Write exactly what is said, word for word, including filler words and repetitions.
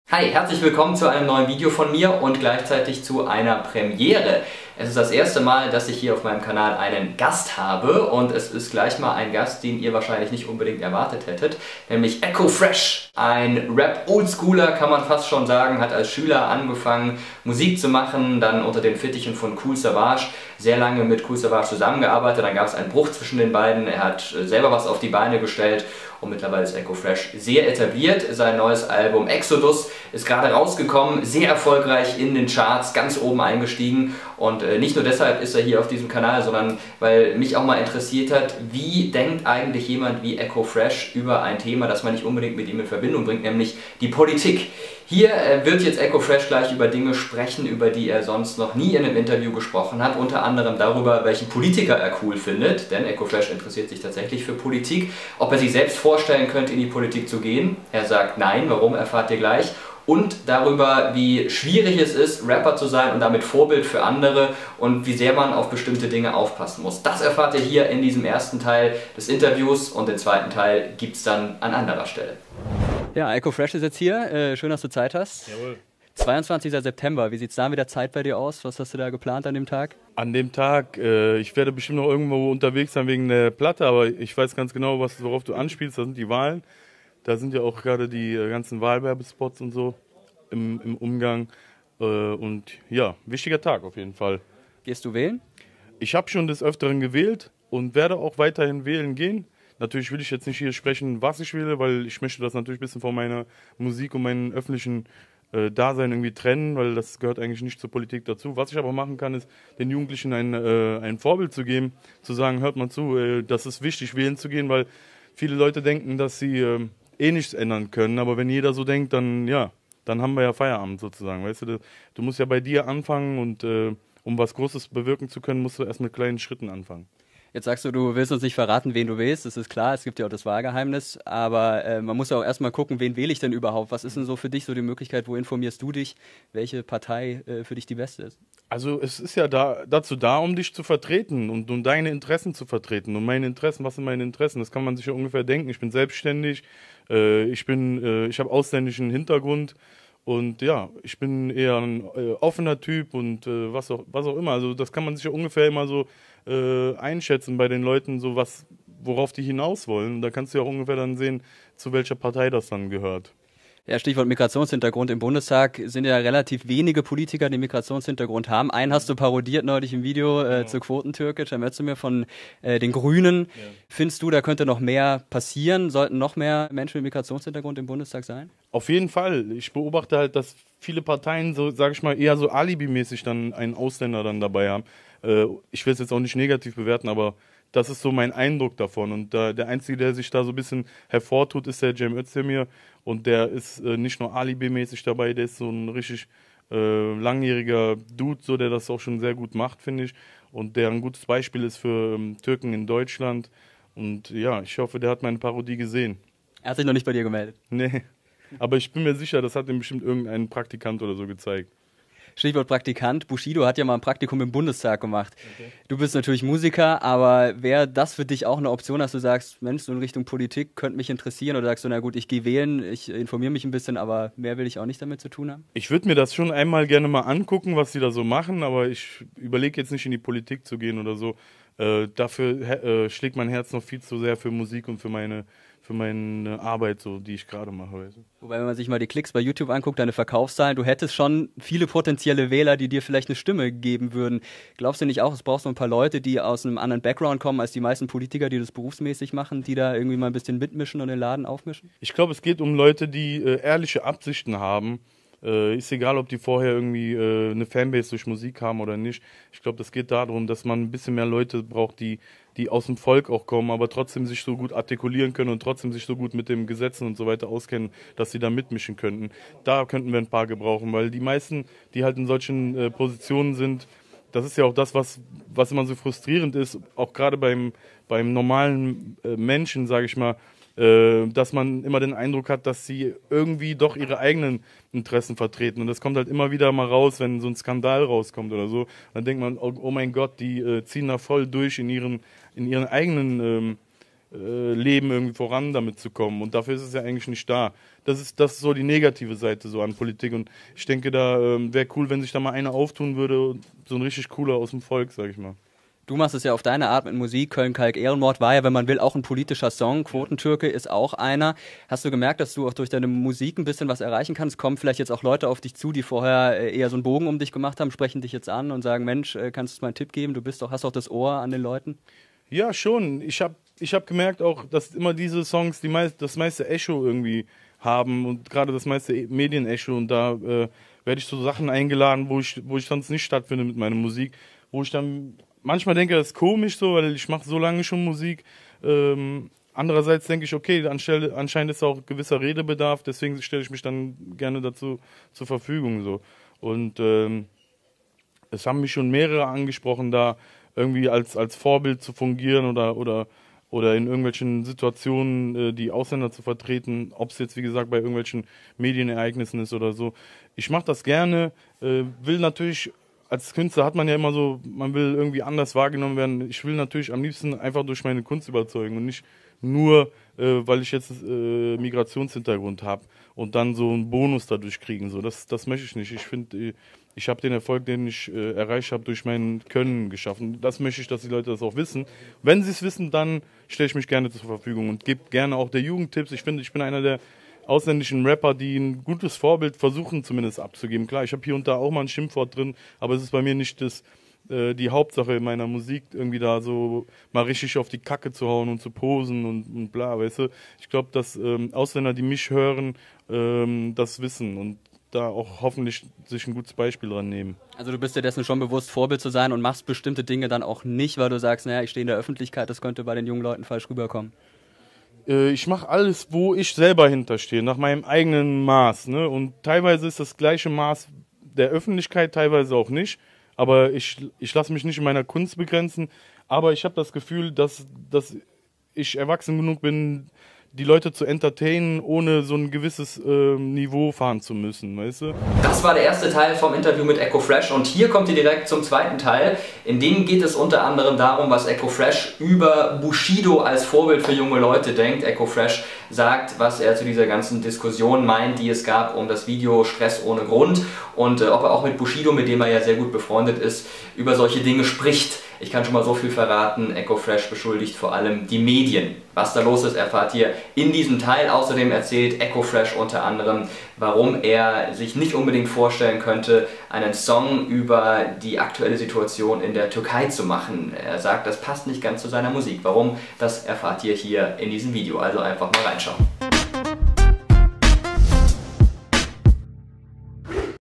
Hi, herzlich willkommen zu einem neuen Video von mir und gleichzeitig zu einer Premiere. Es ist das erste Mal, dass ich hier auf meinem Kanal einen Gast habe und es ist gleich mal ein Gast, den ihr wahrscheinlich nicht unbedingt erwartet hättet, nämlich Eko Fresh. Ein Rap-Oldschooler, kann man fast schon sagen, hat als Schüler angefangen Musik zu machen, dann unter den Fittichen von Kool Savas sehr lange mit Kool Savas zusammengearbeitet, dann gab es einen Bruch zwischen den beiden, er hat selber was auf die Beine gestellt und mittlerweile ist Eko Fresh sehr etabliert. Sein neues Album Exodus ist gerade rausgekommen, sehr erfolgreich in den Charts, ganz oben eingestiegen und äh, nicht nur deshalb ist er hier auf diesem Kanal, sondern weil mich auch mal interessiert hat, wie denkt eigentlich jemand wie Eko Fresh über ein Thema, das man nicht unbedingt mit ihm in Verbindung bringt, nämlich die Politik. Hier äh, wird jetzt Eko Fresh gleich über Dinge sprechen, über die er sonst noch nie in einem Interview gesprochen hat, unter anderem darüber, welchen Politiker er cool findet, denn Eko Fresh interessiert sich tatsächlich für Politik, ob er sich selbst vorstellen könnte, in die Politik zu gehen. Er sagt nein, warum, erfahrt ihr gleich. Und darüber, wie schwierig es ist, Rapper zu sein und damit Vorbild für andere und wie sehr man auf bestimmte Dinge aufpassen muss. Das erfahrt ihr hier in diesem ersten Teil des Interviews und den zweiten Teil gibt es dann an anderer Stelle. Ja, Eko Fresh ist jetzt hier. Äh, schön, dass du Zeit hast. Jawohl. zweiundzwanzigster September, wie sieht es da mit der Zeit bei dir aus? Was hast du da geplant an dem Tag? An dem Tag, äh, ich werde bestimmt noch irgendwo unterwegs sein wegen der Platte, aber ich weiß ganz genau, was, worauf du anspielst. Das sind die Wahlen. Da sind ja auch gerade die äh, ganzen Wahlwerbespots und so im, im Umgang. Äh, und ja, wichtiger Tag auf jeden Fall. Gehst du wählen? Ich habe schon des Öfteren gewählt und werde auch weiterhin wählen gehen. Natürlich will ich jetzt nicht hier sprechen, was ich wähle, weil ich möchte das natürlich ein bisschen von meiner Musik und meinem öffentlichen äh, Dasein irgendwie trennen, weil das gehört eigentlich nicht zur Politik dazu. Was ich aber machen kann, ist den Jugendlichen ein, äh, ein Vorbild zu geben, zu sagen, hört mal zu, äh, das ist wichtig, wählen zu gehen, weil viele Leute denken, dass sie äh, eh nichts ändern können, aber wenn jeder so denkt, dann ja, dann haben wir ja Feierabend sozusagen, weißt du, du musst ja bei dir anfangen und äh, um was Großes bewirken zu können, musst du erst mit kleinen Schritten anfangen. Jetzt sagst du, du willst uns nicht verraten, wen du wählst, das ist klar, es gibt ja auch das Wahlgeheimnis, aber äh, man muss ja auch erstmal gucken, wen wähle ich denn überhaupt? Was ist denn so für dich so die Möglichkeit, wo informierst du dich, welche Partei äh, für dich die beste ist? Also es ist ja da, dazu da, um dich zu vertreten und um deine Interessen zu vertreten. Und meine Interessen, was sind meine Interessen? Das kann man sich ja ungefähr denken. Ich bin selbstständig, äh, ich bin, äh, ich habe ausländischen Hintergrund. Und ja, ich bin eher ein äh, offener Typ und äh, was, auch, was auch immer. Also das kann man sich ja ungefähr immer so äh, einschätzen bei den Leuten, so was, worauf die hinaus wollen. Und da kannst du ja auch ungefähr dann sehen, zu welcher Partei das dann gehört. Ja, Stichwort Migrationshintergrund. Im Bundestag sind ja relativ wenige Politiker, die Migrationshintergrund haben. Einen hast du parodiert neulich im Video äh, genau. zur Quotentürke, Cem Özdemir von äh, den Grünen. Ja. Findest du, da könnte noch mehr passieren? Sollten noch mehr Menschen mit Migrationshintergrund im Bundestag sein? Auf jeden Fall. Ich beobachte halt, dass viele Parteien so, sage ich mal, eher so alibimäßig dann einen Ausländer dann dabei haben. Äh, ich will es jetzt auch nicht negativ bewerten, aber das ist so mein Eindruck davon. Und äh, der Einzige, der sich da so ein bisschen hervortut, ist der Cem Özdemir. Und der ist äh, nicht nur alibimäßig dabei, der ist so ein richtig äh, langjähriger Dude, so, der das auch schon sehr gut macht, finde ich. Und der ein gutes Beispiel ist für ähm, Türken in Deutschland. Und ja, ich hoffe, der hat meine Parodie gesehen. Er hat sich noch nicht bei dir gemeldet? Nee, aber ich bin mir sicher, das hat ihm bestimmt irgendein Praktikant oder so gezeigt. Stichwort Praktikant. Bushido hat ja mal ein Praktikum im Bundestag gemacht. Okay. Du bist natürlich Musiker, aber wäre das für dich auch eine Option, dass du sagst, Mensch, so in Richtung Politik könnte mich interessieren, oder sagst du, na gut, ich gehe wählen, ich informiere mich ein bisschen, aber mehr will ich auch nicht damit zu tun haben? Ich würde mir das schon einmal gerne mal angucken, was die da so machen, aber ich überlege jetzt nicht in die Politik zu gehen oder so. Äh, dafür äh, schlägt mein Herz noch viel zu sehr für Musik und für meine für meine Arbeit, so, die ich gerade mache. Weißt du? Wobei, wenn man sich mal die Klicks bei YouTube anguckt, deine Verkaufszahlen, du hättest schon viele potenzielle Wähler, die dir vielleicht eine Stimme geben würden. Glaubst du nicht auch, es braucht so ein paar Leute, die aus einem anderen Background kommen als die meisten Politiker, die das berufsmäßig machen, die da irgendwie mal ein bisschen mitmischen und den Laden aufmischen? Ich glaube, es geht um Leute, die äh, ehrliche Absichten haben. Äh, ist egal, ob die vorher irgendwie äh, eine Fanbase durch Musik haben oder nicht. Ich glaube, das geht darum, dass man ein bisschen mehr Leute braucht, die, die aus dem Volk auch kommen, aber trotzdem sich so gut artikulieren können und trotzdem sich so gut mit den Gesetzen und so weiter auskennen, dass sie da mitmischen könnten. Da könnten wir ein paar gebrauchen, weil die meisten, die halt in solchen äh, Positionen sind, das ist ja auch das, was, was immer so frustrierend ist, auch gerade beim, beim normalen äh, Menschen, sage ich mal, dass man immer den Eindruck hat, dass sie irgendwie doch ihre eigenen Interessen vertreten. Und das kommt halt immer wieder mal raus, wenn so ein Skandal rauskommt oder so. Dann denkt man, oh, oh mein Gott, die äh, ziehen da voll durch in ihren, in ihren eigenen ähm, äh, Leben irgendwie voran damit zu kommen. Und dafür ist es ja eigentlich nicht da. Das ist, das ist so die negative Seite so an Politik. Und ich denke, da ähm, wäre cool, wenn sich da mal einer auftun würde, so ein richtig cooler aus dem Volk, sag ich mal. Du machst es ja auf deine Art mit Musik. Köln-Kalk-Ehrenmord war ja, wenn man will, auch ein politischer Song. Quotentürke ist auch einer. Hast du gemerkt, dass du auch durch deine Musik ein bisschen was erreichen kannst? Kommen vielleicht jetzt auch Leute auf dich zu, die vorher eher so einen Bogen um dich gemacht haben, sprechen dich jetzt an und sagen, Mensch, kannst du uns mal einen Tipp geben? Du bist doch, hast doch das Ohr an den Leuten. Ja, schon. Ich habe ich hab gemerkt auch, dass immer diese Songs die meist, das meiste Echo irgendwie haben und gerade das meiste Medienecho. Und da äh, werde ich zu Sachen eingeladen, wo ich, wo ich sonst nicht stattfinde mit meiner Musik, wo ich dann manchmal denke, das ist komisch so, weil ich mache so lange schon Musik. Ähm, andererseits denke ich, okay, anstelle, anscheinend ist auch gewisser Redebedarf, deswegen stelle ich mich dann gerne dazu zur Verfügung. So. Und ähm, es haben mich schon mehrere angesprochen, da irgendwie als, als Vorbild zu fungieren oder, oder, oder in irgendwelchen Situationen äh, die Ausländer zu vertreten, ob es jetzt, wie gesagt, bei irgendwelchen Medienereignissen ist oder so. Ich mache das gerne, äh, will natürlich... Als Künstler hat man ja immer so, man will irgendwie anders wahrgenommen werden. Ich will natürlich am liebsten einfach durch meine Kunst überzeugen und nicht nur, äh, weil ich jetzt äh, Migrationshintergrund habe und dann so einen Bonus dadurch kriegen. So, das, das möchte ich nicht. Ich finde, ich habe den Erfolg, den ich äh, erreicht habe, durch mein Können geschaffen. Das möchte ich, dass die Leute das auch wissen. Wenn sie es wissen, dann stelle ich mich gerne zur Verfügung und gebe gerne auch der Jugend Tipps. Ich finde, ich bin einer der ausländischen Rapper, die ein gutes Vorbild versuchen zumindest abzugeben. Klar, ich habe hier und da auch mal ein Schimpfwort drin, aber es ist bei mir nicht das, äh, die Hauptsache in meiner Musik, irgendwie da so mal richtig auf die Kacke zu hauen und zu posen und, und bla, weißt du. Ich glaube, dass ähm, Ausländer, die mich hören, ähm, das wissen und da auch hoffentlich sich ein gutes Beispiel dran nehmen. Also du bist dir dessen schon bewusst, Vorbild zu sein und machst bestimmte Dinge dann auch nicht, weil du sagst, naja, ich stehe in der Öffentlichkeit, das könnte bei den jungen Leuten falsch rüberkommen. Ich mache alles, wo ich selber hinterstehe, nach meinem eigenen Maß. Ne? Und teilweise ist das gleiche Maß der Öffentlichkeit, teilweise auch nicht. Aber ich, ich lasse mich nicht in meiner Kunst begrenzen. Aber ich habe das Gefühl, dass, dass ich erwachsen genug bin, die Leute zu entertainen, ohne so ein gewisses äh, Niveau fahren zu müssen, weißt du? Das war der erste Teil vom Interview mit Eko Fresh und hier kommt ihr direkt zum zweiten Teil. In dem geht es unter anderem darum, was Eko Fresh über Bushido als Vorbild für junge Leute denkt. Eko Fresh sagt, was er zu dieser ganzen Diskussion meint, die es gab um das Video Stress ohne Grund und äh, ob er auch mit Bushido, mit dem er ja sehr gut befreundet ist, über solche Dinge spricht. Ich kann schon mal so viel verraten, Eko Fresh beschuldigt vor allem die Medien. Was da los ist, erfahrt ihr in diesem Teil. Außerdem erzählt Eko Fresh unter anderem, warum er sich nicht unbedingt vorstellen könnte, einen Song über die aktuelle Situation in der Türkei zu machen. Er sagt, das passt nicht ganz zu seiner Musik. Warum? Das erfahrt ihr hier in diesem Video. Also einfach mal reinschauen.